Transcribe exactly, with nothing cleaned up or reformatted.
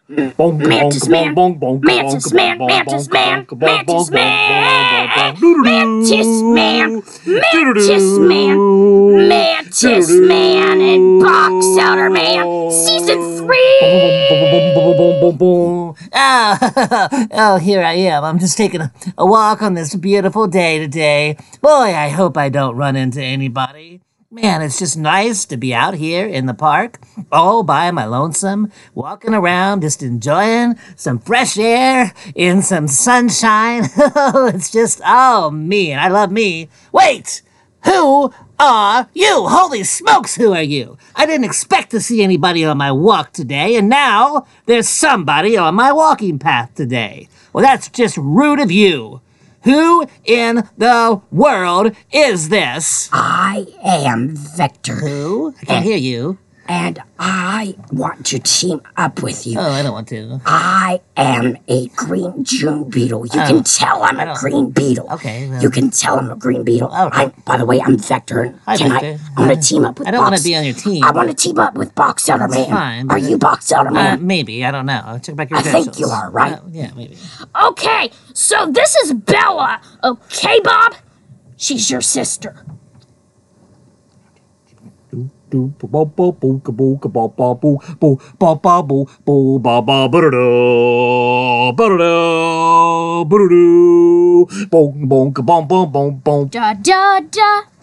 Mantis Man, Mantis Man, Mantis Man, Mantis Man, Mantis Man, Mantis Man, Mantis Man, and Box Elder Man, Season three! Oh, oh, here I am. I'm just taking a, a walk on this beautiful day today. Boy, I hope I don't run into anybody. Man, it's just nice to be out here in the park, all by my lonesome, walking around, just enjoying some fresh air in some sunshine. It's just, oh, me, and I love me. Wait! Who are you? Holy smokes, who are you? I didn't expect to see anybody on my walk today, and now there's somebody on my walking path today. Well, that's just rude of you. Who in the world is this? I am Vector. Who? I can't hear you. And I want to team up with you. Oh, I don't want to. I am a green June beetle. You oh, can tell I'm a green beetle. Okay. Well, you can tell I'm a green beetle. Okay. I, by the way, I'm Vector. Hi, can Vector. I, I want to team up with I don't Box. want to be on your team. I want to team up with Box Elder Man. Fine. Are you Box Elder Man? Uh, maybe. I don't know. I'll check back your I credentials. think you are, right? Uh, yeah, maybe. Okay, so this is Bella. Okay, Bob? She's your sister. Bong bong bong bong bong bong. Da da da.